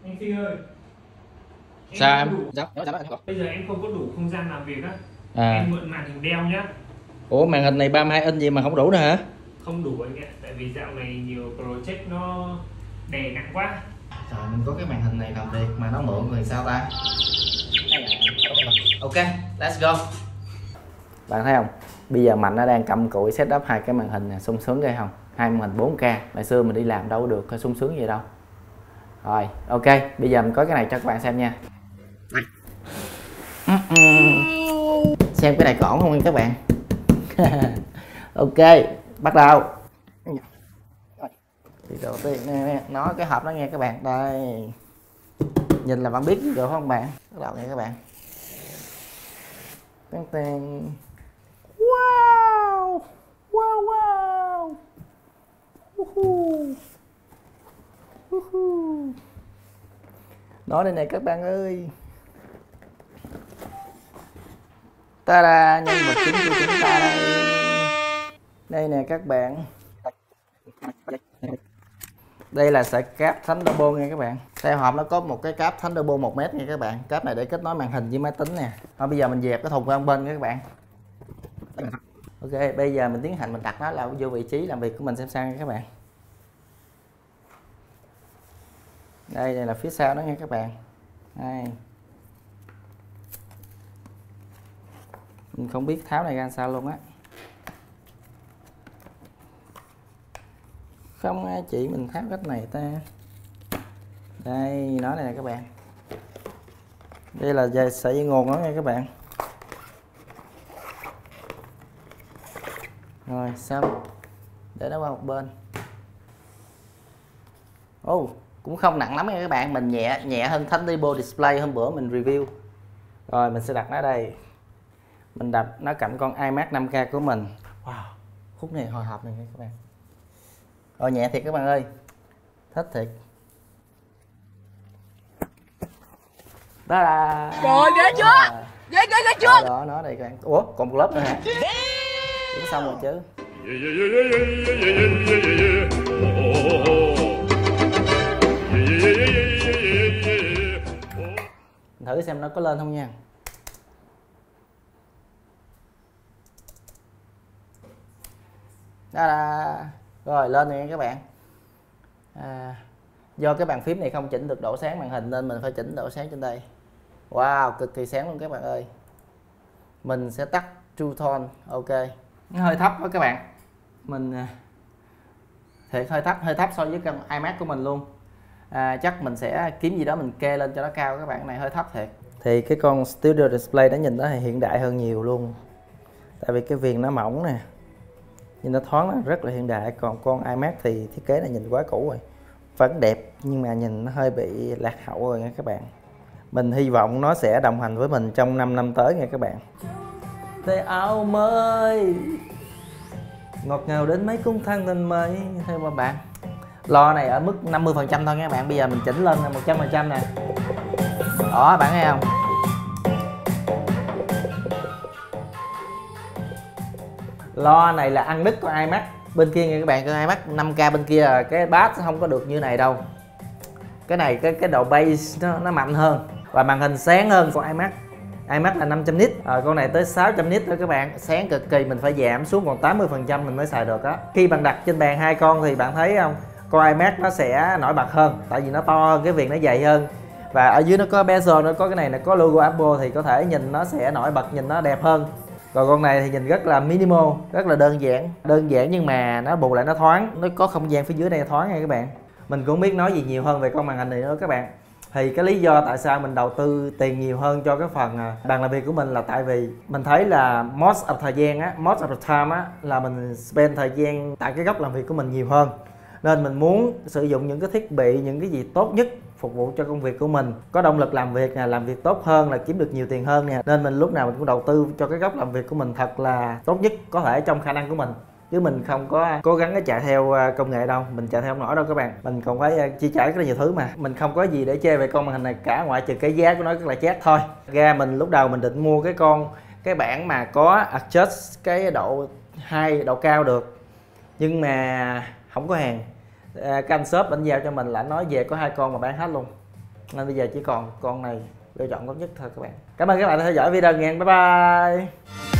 Anh Phi ơi, Sao em? bây giờ em không có đủ không gian làm việc á. À. Em mượn màn hình Dell nhá. Ủa màn hình này 32 inch gì mà không đủ nữa hả? Không đủ anh ạ, tại vì dạo này nhiều project nó đè nặng quá. Trời, mình có cái màn hình này làm việc mà nó mượn người sao ta? Ok, let's go. Bạn thấy không? Bây giờ Mạnh nó đang cầm cụi setup hai cái màn hình này, sung sướng ghê không? Hai màn hình 4K. Ngày xưa mình đi làm đâu được sung sướng gì đâu. Rồi, ok, bây giờ mình có cái này cho các bạn xem nha. Xem cái này có ổn không các bạn? Ok, bắt đầu. Thì đầu tiên nè, nó cái hộp nó nghe các bạn. Đây. Nhìn là bạn biết gì được không bạn? Bắt đầu nghe các bạn. Tên tên. Wow. Wow wow. Nói đây này các bạn ơi. Ta-da, nhân vật chính của chúng ta đây. Đây nè các bạn. Đây là sợi cáp Thunderbolt nha các bạn. Theo hộp nó có một cái cáp Thunderbolt 1m nha các bạn. Cáp này để kết nối màn hình với máy tính nè. Thôi bây giờ mình dẹp cái thùng qua bên nha các bạn. Ok, bây giờ mình tiến hành mình đặt nó là vô vị trí làm việc của mình xem sao nha các bạn. Đây là phía sau đó nha các bạn. Đây. Mình không biết tháo này ra sao luôn á. Không ai chỉ mình tháo cách này ta. Đây, nó này nè các bạn. Đây là sợi dây nguồn đó nha các bạn. Rồi xong. Để nó qua một bên. Cũng không nặng lắm nha các bạn. Mình nhẹ hơn Thunderbolt Display hôm bữa mình review. Rồi mình sẽ đặt nó đây. Mình đặt nó cạnh con iMac 5K của mình. Wow, khúc này hồi hộp này nha các bạn. Rồi nhẹ thiệt các bạn ơi. Thích thiệt. Ta-da. Trời ghê chưa? Ghê chưa? Đó, nó đây các bạn. Ủa, còn một lớp nữa hả? Đúng xong rồi chứ. Mình thử xem nó có lên không nha. Ta-da. Rồi lên nha các bạn. Do cái bàn phím này không chỉnh được độ sáng màn hình nên mình phải chỉnh độ sáng trên đây. Wow, cực kỳ sáng luôn các bạn ơi. Mình sẽ tắt True Tone. Ok. Nó hơi thấp đó các bạn. Mình thiệt hơi thấp so với con iMac của mình luôn. Chắc mình sẽ kiếm gì đó mình kê lên cho nó cao các bạn. Cái này hơi thấp thiệt. Thì cái con Studio Display nó nhìn nó hiện đại hơn nhiều luôn. Tại vì cái viền nó mỏng nè. Nhìn nó thoáng, nó rất là hiện đại. Còn con iMac thì thiết kế này nhìn quá cũ rồi. Vẫn đẹp nhưng mà nhìn nó hơi bị lạc hậu rồi nha các bạn. Mình hy vọng nó sẽ đồng hành với mình trong 5 năm tới nha các bạn. Tay áo mới ngọt ngào đến mấy cung thang lên mây. Theo mà bạn, lo này ở mức 50% thôi nha các bạn. Bây giờ mình chỉnh lên 100% nè. Đó bạn thấy không? Lo này là ăn đứt của iMac bên kia nha các bạn. Cái iMac 5K bên kia là cái bass không có được như này đâu. Cái này cái độ bass nó mạnh hơn và màn hình sáng hơn của iMac. iMac là 500 nit, con này tới 600 nit thôi các bạn. Sáng cực kỳ, mình phải giảm xuống còn 80% mình mới xài được á. Khi bạn đặt trên bàn hai con thì bạn thấy không, con iMac nó sẽ nổi bật hơn tại vì nó to hơn, cái viền nó dày hơn. Và ở dưới nó có bezel, nó có cái này là có logo Apple thì có thể nhìn nó sẽ nổi bật, nhìn nó đẹp hơn. Còn con này thì nhìn rất là minimal, rất là đơn giản nhưng mà nó bù lại nó thoáng, nó có không gian phía dưới đây thoáng nha các bạn. Mình cũng biết nói gì nhiều hơn về con màn hình này nữa các bạn. Thì cái lý do tại sao mình đầu tư tiền nhiều hơn cho cái phần bàn làm việc của mình là tại vì mình thấy là most of thời gian á, most of the time á, là mình spend thời gian tại cái góc làm việc của mình nhiều hơn. Nên mình muốn sử dụng những cái thiết bị, những cái gì tốt nhất phục vụ cho công việc của mình, có động lực làm việc nè, làm việc tốt hơn, là kiếm được nhiều tiền hơn nè. Nên mình lúc nào mình cũng đầu tư cho cái góc làm việc của mình thật là tốt nhất có thể trong khả năng của mình. Chứ mình không có cố gắng chạy theo công nghệ đâu, mình chạy theo không nổi đâu các bạn. Mình còn phải chi trả rất là nhiều thứ mà. Mình không có gì để chê về con màn hình này cả, ngoại trừ cái giá của nó rất là chát thôi. Ra mình lúc đầu mình định mua cái bảng mà có adjust cái độ cao được, nhưng mà không có hàng. Cái anh shop anh giao cho mình là anh nói về có 2 con mà bán hết luôn. nên bây giờ chỉ còn con này lựa chọn tốt nhất thôi các bạn. Cảm ơn các bạn đã theo dõi video nha, bye bye.